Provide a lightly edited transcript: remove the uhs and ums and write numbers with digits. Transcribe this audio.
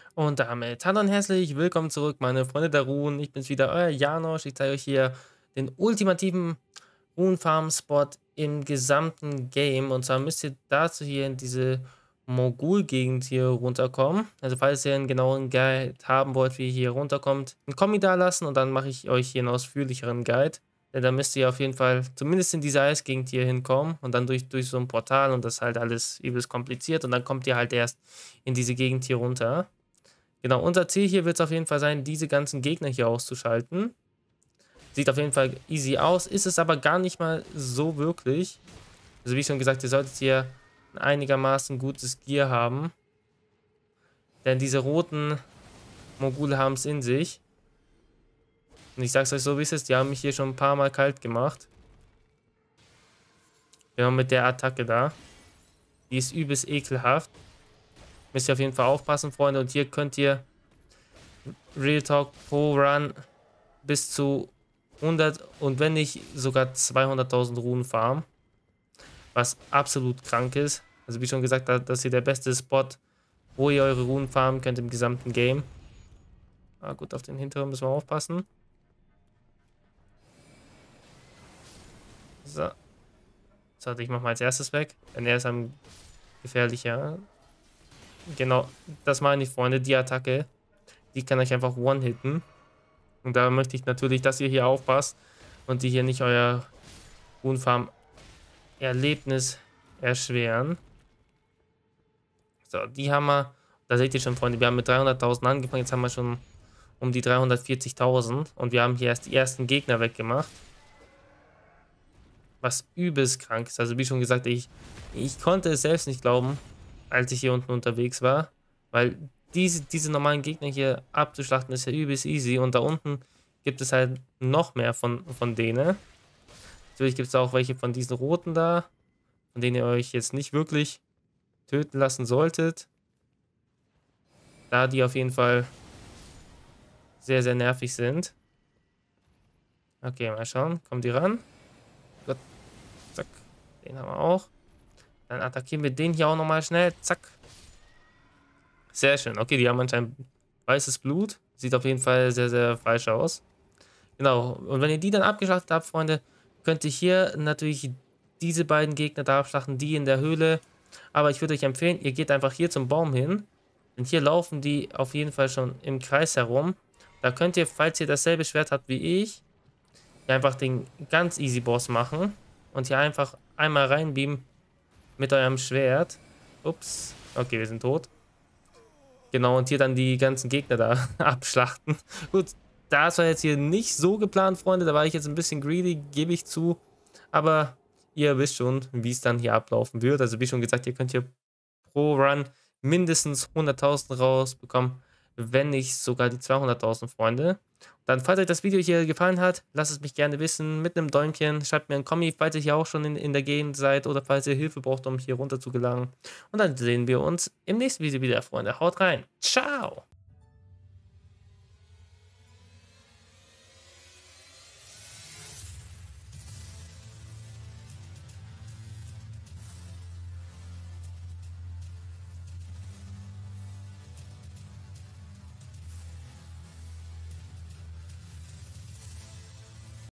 Und damit hallo und herzlich willkommen zurück, meine Freunde der Runen. Ich bin's wieder, euer Janosch. Ich zeige euch hier den ultimativen Runenfarm-Spot im gesamten Game. Und zwar müsst ihr dazu hier in diese Mogul-Gegend hier runterkommen. Also falls ihr einen genauen Guide haben wollt, wie ihr hier runterkommt, einen Kommi da lassen und dann mache ich euch hier einen ausführlicheren Guide. Denn da müsst ihr auf jeden Fall zumindest in diese Eisgegend hier hinkommen und dann durch so ein Portal und das ist halt alles übelst kompliziert und dann kommt ihr halt erst in diese Gegend hier runter. Genau, unser Ziel hier wird es auf jeden Fall sein, diese ganzen Gegner hier auszuschalten. Sieht auf jeden Fall easy aus, ist es aber gar nicht mal so wirklich. Also wie schon gesagt, ihr solltet hier ein einigermaßen gutes Gear haben. Denn diese roten Mogule haben es in sich. Und ich sag's euch so, wie es ist, die haben mich hier schon ein paar Mal kalt gemacht. Genau mit der Attacke da. Die ist übelst ekelhaft. Müsst ihr auf jeden Fall aufpassen, Freunde. Und hier könnt ihr Real Talk pro Run bis zu 100 und wenn nicht sogar 200.000 Runen farmen. Was absolut krank ist. Also wie schon gesagt, das ist hier der beste Spot, wo ihr eure Runen farmen könnt im gesamten Game. Ah, gut, auf den hinteren müssen wir aufpassen. So. So, ich mache mal als erstes weg. Denn er ist am gefährlicher. Genau, das meine ich, Freunde. Die Attacke, die kann euch einfach one-hitten. Und da möchte ich natürlich, dass ihr hier aufpasst und die hier nicht euer Runenfarm-Erlebnis erschweren. So, die haben wir, da seht ihr schon, Freunde, wir haben mit 300.000 angefangen, jetzt haben wir schon um die 340.000 und wir haben hier erst die ersten Gegner weggemacht. Was übelst krank ist. Also wie schon gesagt, ich konnte es selbst nicht glauben, als ich hier unten unterwegs war, weil diese normalen Gegner hier abzuschlachten ist ja übelst easy und da unten gibt es halt noch mehr von denen. Natürlich gibt es auch welche von diesen roten da, von denen ihr euch jetzt nicht wirklich töten lassen solltet. Da die auf jeden Fall sehr, sehr nervig sind. Okay, mal schauen. Kommen die ran? Gut. Zack. Den haben wir auch. Dann attackieren wir den hier auch nochmal schnell. Zack. Sehr schön. Okay, die haben anscheinend weißes Blut. Sieht auf jeden Fall sehr, sehr falsch aus. Genau. Und wenn ihr die dann abgeschlachtet habt, Freunde, könnt ihr hier natürlich diese beiden Gegner da abschlachten, die in der Höhle. Aber ich würde euch empfehlen, ihr geht einfach hier zum Baum hin. Denn hier laufen die auf jeden Fall schon im Kreis herum. Da könnt ihr, falls ihr dasselbe Schwert habt wie ich, hier einfach den ganz easy Boss machen. Und hier einfach einmal reinbeamen mit eurem Schwert. Ups. Okay, wir sind tot. Genau, und hier dann die ganzen Gegner da abschlachten. Gut, das war jetzt hier nicht so geplant, Freunde. Da war ich jetzt ein bisschen greedy, gebe ich zu. Aber ihr wisst schon, wie es dann hier ablaufen wird. Also wie schon gesagt, ihr könnt hier pro Run mindestens 100.000 rausbekommen, wenn nicht sogar die 200.000, Freunde. Dann, falls euch das Video hier gefallen hat, lasst es mich gerne wissen mit einem Däumchen. Schreibt mir einen Kommi, falls ihr hier auch schon in der Gegend seid oder falls ihr Hilfe braucht, um hier runter zu gelangen. Und dann sehen wir uns im nächsten Video wieder, Freunde. Haut rein. Ciao.